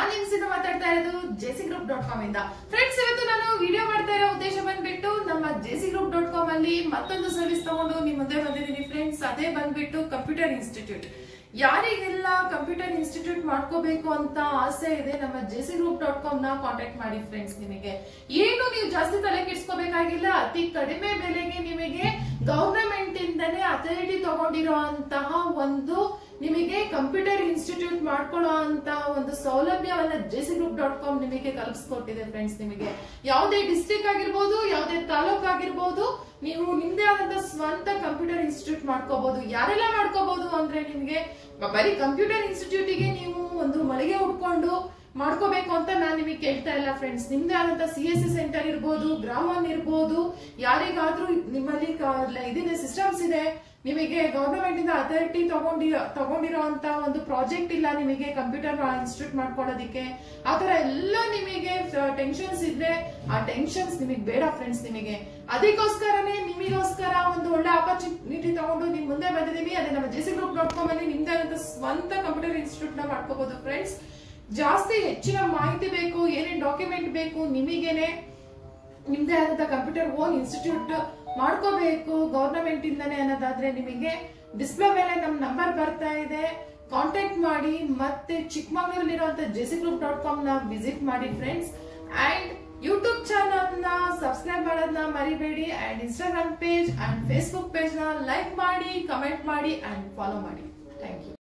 ನಾನು ನಿಮ್ ಸಿದ್ಧ ಮಾತಾಡ್ತಾ ಇರೋದು jcgroup.com ಇಂದ. ಫ್ರೆಂಡ್ಸ್, ಇವತ್ತು ನಾನು ವಿಡಿಯೋ ಮಾಡ್ತಾ ಇರೋ ಉದ್ದೇಶ ಬಂದ್ಬಿಟ್ಟು ನಮ್ಮ jcgroup.com ಅಲ್ಲಿ ಮತ್ತೊಂದು ಸರ್ವಿಸ್ ತಗೊಂಡು ನಿಮ್ ಮುಂದೆ ಬಂದಿದ್ದೀನಿ ಫ್ರೆಂಡ್ಸ್. ಅದೇ ಬಂದ್ಬಿಟ್ಟು ಕಂಪ್ಯೂಟರ್ ಇನ್ಸ್ಟಿಟ್ಯೂಟ್. ಯಾರಿಗೆಲ್ಲ ಕಂಪ್ಯೂಟರ್ ಇನ್ಸ್ಟಿಟ್ಯೂಟ್ ಮಾಡ್ಕೋಬೇಕು ಅಂತ ಆಸೆ ಇದೆ, ನಮ್ಮ jcgroup.com ನ ಕಾಂಟ್ಯಾಕ್ಟ್ ಮಾಡಿ ಫ್ರೆಂಡ್ಸ್. ನಿಮಗೆ ಏನು ನೀವು ಜಾಸ್ತಿ ತಲೆ ಕೆಡಿಸ್ಕೋಬೇಕಾಗಿಲ್ಲ. ಅತಿ ಕಡಿಮೆ ಬೆಲೆಗೆ ನಿಮಗೆ ಗವರ್ನಮೆಂಟ್ ಇಂದನೇ ಅಥಾರಿಟಿ ತಗೊಂಡಿರುವಂತಹ ಒಂದು ನಿಮಗೆ ಕಂಪ್ಯೂಟರ್ ಇನ್ಸ್ಟಿಟ್ಯೂಟ್ ಮಾಡ್ಕೊಳ್ಳೋ ಅಂತ ಒಂದು ಸೌಲಭ್ಯವನ್ನ jcgroup.com ನಿಮಗೆ ಕಲ್ಪಿಸ್ಕೊಟ್ಟಿದೆ ಫ್ರೆಂಡ್ಸ್. ನಿಮಗೆ ಯಾವುದೇ ಡಿಸ್ಟ್ರಿಕ್ಟ್ ಆಗಿರ್ಬೋದು, ಯಾವುದೇ ತಾಲೂಕ್ ಆಗಿರ್ಬೋದು, ನೀವು ನಿಮ್ದೇ ಆದಂತ ಸ್ವಂತ ಕಂಪ್ಯೂಟರ್ ಇನ್ಸ್ಟಿಟ್ಯೂಟ್ ಮಾಡ್ಕೋಬಹುದು. ಯಾರೆಲ್ಲ ಮಾಡ್ಕೋಬಹುದು ಅಂದ್ರೆ, ನಿಮಗೆ ಬರೀ ಕಂಪ್ಯೂಟರ್ ಇನ್ಸ್ಟಿಟ್ಯೂಟ್ ಗೆ ನೀವು ಒಂದು ಮಳಿಗೆ ಉಟ್ಕೊಂಡು ಮಾಡ್ಕೋಬೇಕು ಅಂತ ನಾನು ನಿಮಗೆ ಕೇಳ್ತಾ ಇಲ್ಲ ಫ್ರೆಂಡ್ಸ್. ನಿಮ್ದೇ ಆದಂತ CSC ಸೆಂಟರ್ ಇರ್ಬೋದು, ಗ್ರಾಮನ್ ಇರ್ಬೋದು, ಯಾರಿಗಾದ್ರೂ ನಿಮ್ಮಲ್ಲಿ ಇದಿದೆ, ಸಿಸ್ಟಮ್ಸ್ ಇದೆ, ನಿಮಗೆ ಗವರ್ನಮೆಂಟ್ ಇಂದ ಅಥಾರಿಟಿ ತಗೊಂಡಿರೋಂತ ಒಂದು ಪ್ರಾಜೆಕ್ಟ್ ಇಲ್ಲ ನಿಮಗೆ ಕಂಪ್ಯೂಟರ್ ಇನ್ಸ್ಟಿಟ್ಯೂಟ್ ಮಾಡ್ಕೊಳ್ಳೋದಿಕ್ಕೆ, ಆತರ ಎಲ್ಲ ನಿಮಗೆ ಟೆನ್ಷನ್ಸ್ ಇದ್ರೆ ಆ ಟೆನ್ಷನ್ಸ್ ನಿಮಗೆ ಬೇಡ ಫ್ರೆಂಡ್ಸ್. ನಿಮಗೆ ಅದಕ್ಕೋಸ್ಕರನೇ ನಿಮಗೋಸ್ಕರ ಒಂದು ಒಳ್ಳೆ ಆಪರ್ಚುನಿಟಿ ತಗೊಂಡು ನಿಮ್ ಮುಂದೆ ಬಂದಿದೀವಿ. ಅದೇ ನಮ್ಮ jcgroup.com ಅಲ್ಲಿ ನಿಮ್ದೇ ಆದಂತ ಸ್ವಂತ ಕಂಪ್ಯೂಟರ್ ಇನ್ಸ್ಟಿಟ್ಯೂಟ್ ನ ಮಾಡ್ಕೋಬಹುದು ಫ್ರೆಂಡ್ಸ್. ಜಾಸ್ತಿ ಹೆಚ್ಚಿನ ಮಾಹಿತಿ ಬೇಕು, ಏನೇನ್ ಡಾಕ್ಯುಮೆಂಟ್ ಬೇಕು, ನಿಮಗೇನೆ ನಿಮ್ದೇ ಆದಂತ ಕಂಪ್ಯೂಟರ್ ಓನ್ ಇನ್ಸ್ಟಿಟ್ಯೂಟ್ ಮಾಡ್ಕೋಬೇಕು ಗವರ್ನಮೆಂಟ್ ಇಂದಾನೆ ಅನ್ನೋದಾದ್ರೆ, ನಿಮಗೆ ಡಿಸ್ಪ್ಲೇ ಮೇಲೆ ನಮ್ ನಂಬರ್ ಬರ್ತಾ ಇದೆ, ಕಾಂಟ್ಯಾಕ್ಟ್ ಮಾಡಿ. ಮತ್ತೆ ಚಿಕ್ಕಮಗಳೂರಲ್ಲಿರುವಂತ jcgroup.com ನ ವಿಸಿಟ್ ಮಾಡಿ ಫ್ರೆಂಡ್ಸ್. ಅಂಡ್ ಯೂಟ್ಯೂಬ್ ಚಾನಲ್ ನ ಸಬ್ಸ್ಕ್ರೈಬ್ ಮಾಡೋದನ್ನ ಮರಿಬೇಡಿ. And Instagram page and Facebook page ನ ಲೈಕ್ ಮಾಡಿ, ಕಮೆಂಟ್ ಮಾಡಿ ಅಂಡ್ ಫಾಲೋ ಮಾಡಿ. Thank you.